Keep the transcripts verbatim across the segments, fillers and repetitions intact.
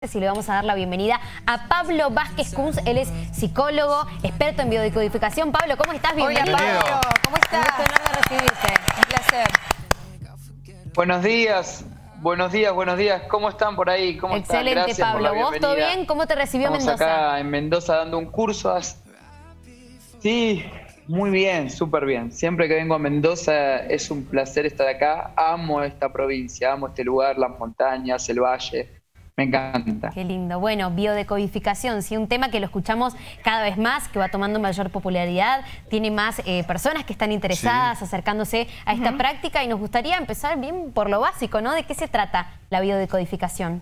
Y le vamos a dar la bienvenida a Pablo Vázquez Kunz. Él es psicólogo, experto en biodecodificación. Pablo, ¿cómo estás? Bienvenido. Hola, Pablo. ¿Cómo estás? Un gusto enorme recibirte. Un placer. Buenos días, buenos días, buenos días. ¿Cómo están por ahí? ¿Cómo Excelente, están? Pablo. ¿Vos todo bien? ¿Cómo te recibió Estamos Mendoza? acá en Mendoza dando un curso. Sí, muy bien, súper bien. Siempre que vengo a Mendoza es un placer estar acá. Amo esta provincia, amo este lugar, las montañas, el valle. Me encanta. Qué lindo. Bueno, biodecodificación, sí, un tema que lo escuchamos cada vez más, que va tomando mayor popularidad, tiene más eh, personas que están interesadas, sí, acercándose a esta uh-huh. práctica, y nos gustaría empezar bien por lo básico, ¿no? ¿De qué se trata la biodecodificación?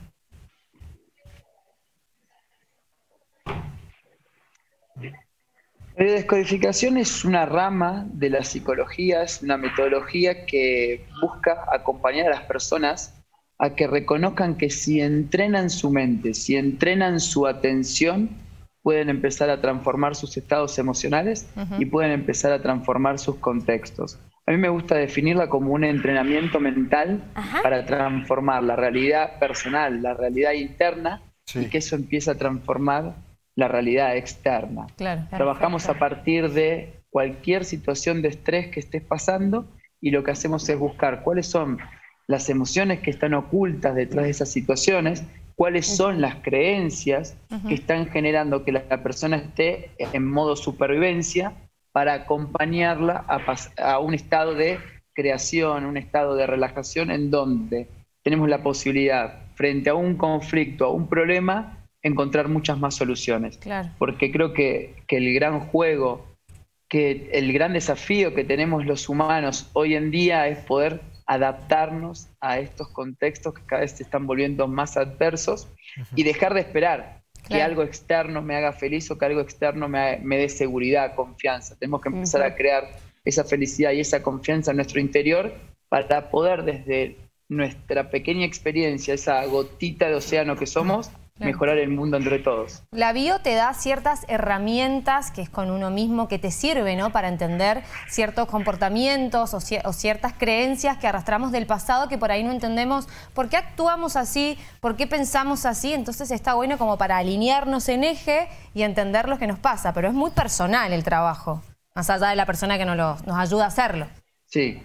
La biodescodificación es una rama de la psicología, es una metodología que busca acompañar a las personas a que reconozcan que si entrenan su mente, si entrenan su atención, pueden empezar a transformar sus estados emocionales uh-huh. y pueden empezar a transformar sus contextos. A mí me gusta definirla como un entrenamiento mental uh-huh. para transformar la realidad personal, la realidad interna, sí. y que eso empiece a transformar la realidad externa. Claro, Trabajamos perfecto. a partir de cualquier situación de estrés que estés pasando, y lo que hacemos es buscar cuáles son las emociones que están ocultas detrás de esas situaciones, cuáles son las creencias uh-huh. que están generando que la persona esté en modo supervivencia, para acompañarla a, a un estado de creación, un estado de relajación, en donde tenemos la posibilidad, frente a un conflicto, a un problema, encontrar muchas más soluciones. Claro. Porque creo que, que el gran juego, que el gran desafío que tenemos los humanos hoy en día es poder adaptarnos a estos contextos que cada vez se están volviendo más adversos uh-huh. y dejar de esperar claro. que algo externo me haga feliz o que algo externo me, me dé seguridad, confianza. Tenemos que empezar uh-huh. a crear esa felicidad y esa confianza en nuestro interior, para poder desde nuestra pequeña experiencia, esa gotita de océano que somos, claro. mejorar el mundo entre todos. La bio te da ciertas herramientas, que es con uno mismo, que te sirve, ¿no?, para entender ciertos comportamientos o, o ciertas creencias que arrastramos del pasado, que por ahí no entendemos por qué actuamos así, por qué pensamos así. Entonces está bueno como para alinearnos en eje y entender lo que nos pasa. Pero es muy personal el trabajo, más allá de la persona que nos, lo, nos ayuda a hacerlo. Sí.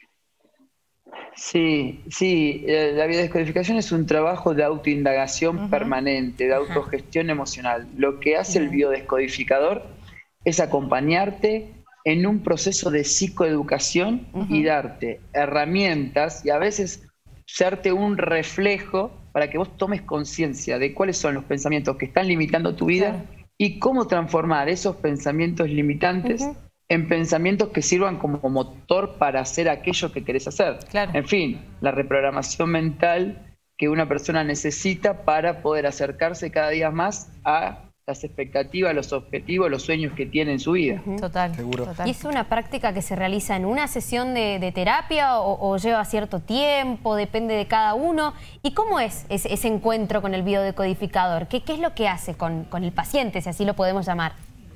Sí, sí, la biodescodificación es un trabajo de autoindagación uh-huh. permanente, de autogestión uh-huh. emocional. Lo que hace uh-huh. el biodescodificador es acompañarte en un proceso de psicoeducación uh-huh. y darte herramientas, y a veces serte un reflejo para que vos tomes conciencia de cuáles son los pensamientos que están limitando tu vida claro. y cómo transformar esos pensamientos limitantes uh-huh. en pensamientos que sirvan como motor para hacer aquello que querés hacer. Claro. En fin, la reprogramación mental que una persona necesita para poder acercarse cada día más a las expectativas, los objetivos, los sueños que tiene en su vida. Uh-huh. Total, seguro. Total. ¿Y es una práctica que se realiza en una sesión de, de terapia o, o lleva cierto tiempo, depende de cada uno? ¿Y cómo es ese, ese encuentro con el biodecodificador? ¿Qué, qué es lo que hace con, con el paciente, si así lo podemos llamar?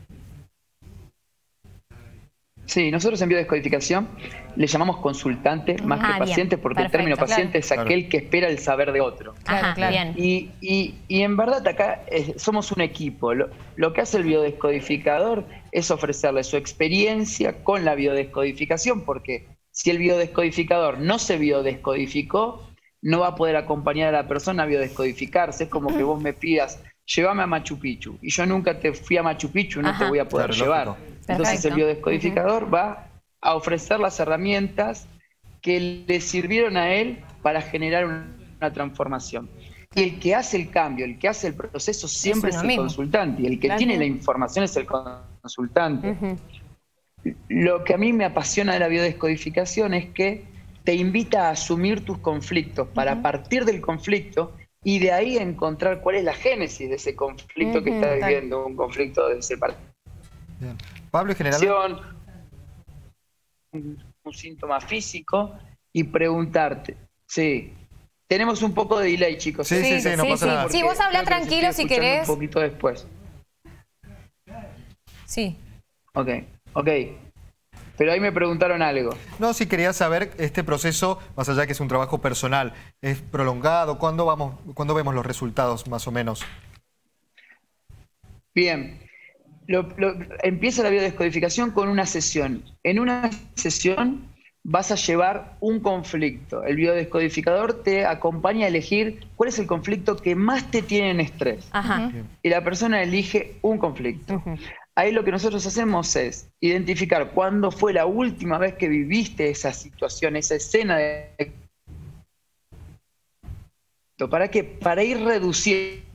Sí, nosotros en biodescodificación le llamamos consultante más ah, que paciente, porque perfecto, el término paciente claro. es aquel claro. que espera el saber de otro. Ajá, claro. bien. Y, y, y en verdad acá es, somos un equipo. Lo, lo que hace el biodescodificador es ofrecerle su experiencia con la biodescodificación, porque si el biodescodificador no se biodescodificó, no va a poder acompañar a la persona a biodescodificarse. Es como que vos me pidas, llévame a Machu Picchu, y yo nunca te fui a Machu Picchu, no Ajá. te voy a poder claro, llevar. Lógico. Entonces Perfecto. el biodescodificador uh-huh. va a ofrecer las herramientas que le sirvieron a él para generar una, una transformación. Y el que hace el cambio, el que hace el proceso siempre es, es el mismo. consultante, y el que claro. tiene la información es el consultante. Uh-huh. Lo que a mí me apasiona de la biodescodificación es que te invita a asumir tus conflictos para uh-huh. partir del conflicto y de ahí encontrar cuál es la génesis de ese conflicto uh-huh. que estás viviendo, un conflicto de separación. Bien. Pablo, en general, un, un síntoma físico, y preguntarte, sí, tenemos un poco de delay, chicos. Sí, sí, sí, sí no sí, pasa sí. nada. Sí, vos hablá tranquilo si querés. Un poquito después. Sí. Ok, ok. Pero ahí me preguntaron algo. No, sí quería saber, este proceso, más allá que es un trabajo personal, ¿es prolongado? ¿Cuándo vamos, cuándo vemos los resultados, más o menos? Bien. Lo, lo, empieza la biodescodificación con una sesión. En una sesión vas a llevar un conflicto. El biodescodificador te acompaña a elegir cuál es el conflicto que más te tiene en estrés. Ajá. Y la persona elige un conflicto. Uh-huh. Ahí lo que nosotros hacemos es identificar cuándo fue la última vez que viviste esa situación, esa escena de... ¿Para qué? Para ir reduciendo...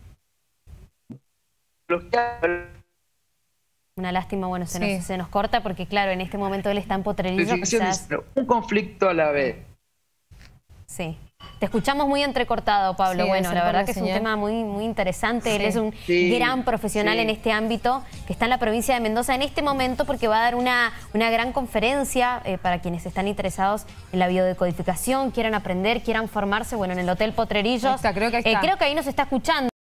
Una lástima, bueno, se, sí. nos, se nos corta porque, claro, en este momento él está en Potrerillos. Quizás... Un conflicto a la vez. Sí. Te escuchamos muy entrecortado, Pablo. Sí, bueno, la verdad la que señal. es un tema muy, muy interesante. Sí. Él es un sí. gran profesional sí. en este ámbito que está en la provincia de Mendoza en este momento porque va a dar una, una gran conferencia eh, para quienes están interesados en la biodecodificación, quieran aprender, quieran formarse. Bueno, en el Hotel Potrerillos. Está, creo que ahí está. Eh, creo que ahí nos está escuchando.